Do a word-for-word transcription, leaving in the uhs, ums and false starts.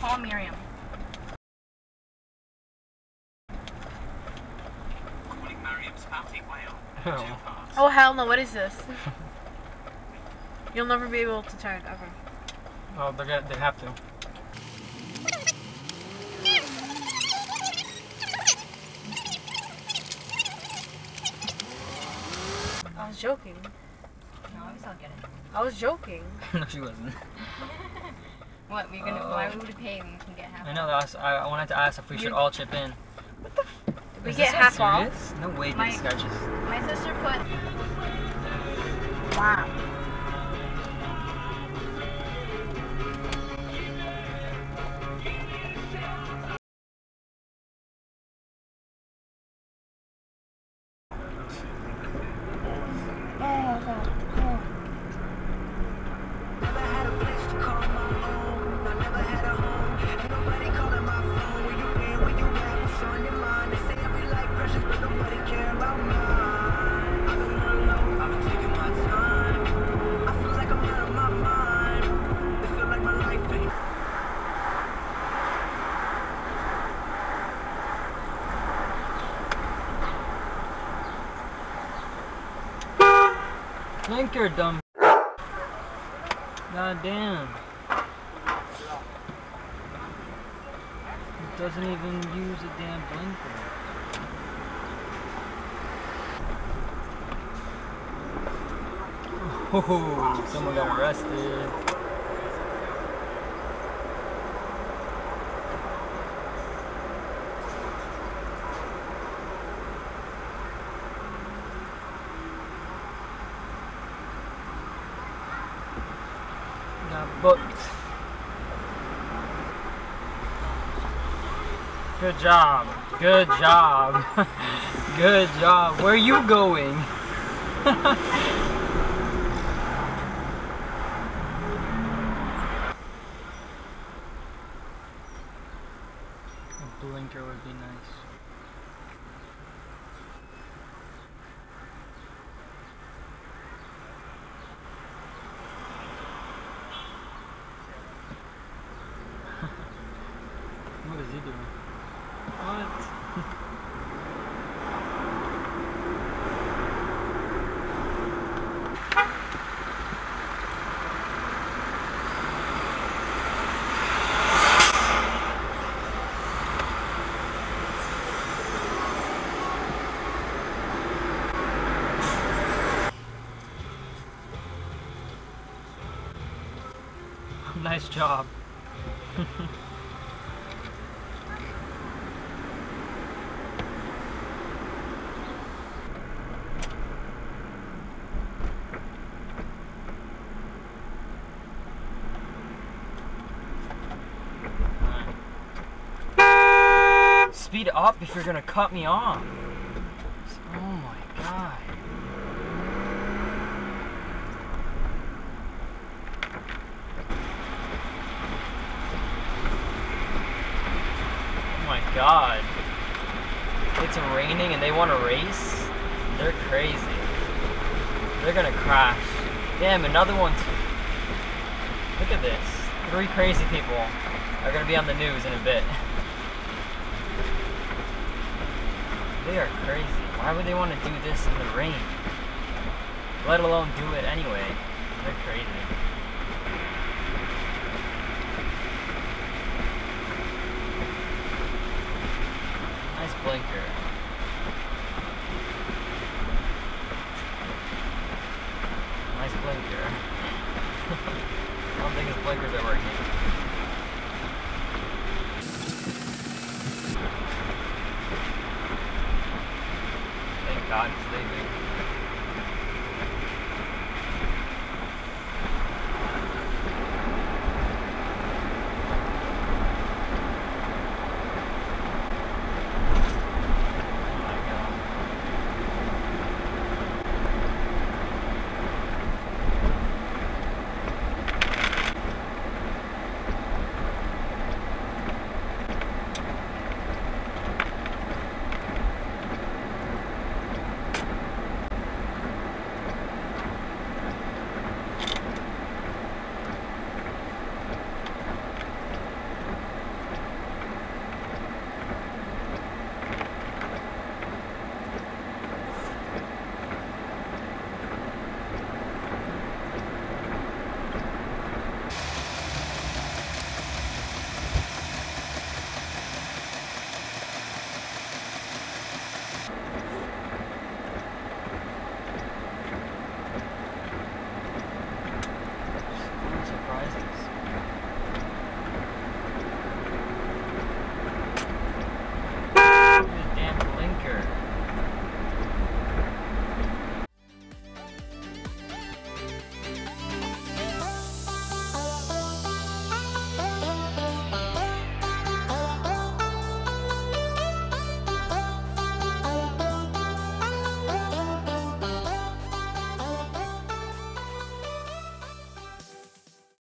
Call Miriam. Calling Miriam's Fatty Whale. Oh. Oh hell no, what is this? You'll never be able to turn, ever. Oh, they're gonna, they have to. I was joking. No, I was not getting it. I was joking. No, she wasn't. What, we're gonna, Uh, why would we pay when we can get half? I know, that was, I, I wanted to ask if we should You- all chip in. We Is get this half off. serious? No way, My- these sketches. My sister put, Wow. Never had a place to call my own. I never had a home. Ain't nobody calling my phone. Where you been? Where you at? What's on your mind? They say every life precious, but nobody care about mine. I've been on low. I've been taking my time. I feel like I'm out of my mind. It feel like my life ain't. Blinker, dumb. God damn. It doesn't even use a damn blinker. Oh, someone got arrested. Got booked. Good job. Good job. Good job. Where are you going? A blinker would be nice. What is he doing? What? Nice job. Speed up if you're gonna cut me off. Oh my god. Oh my god. It's raining and they want to race? They're crazy. They're gonna crash. Damn, another one. Look at this. Three crazy people are gonna be on the news in a bit. They are crazy. Why would they want to do this in the rain? Let alone do it anyway. They're crazy. Nice blinker.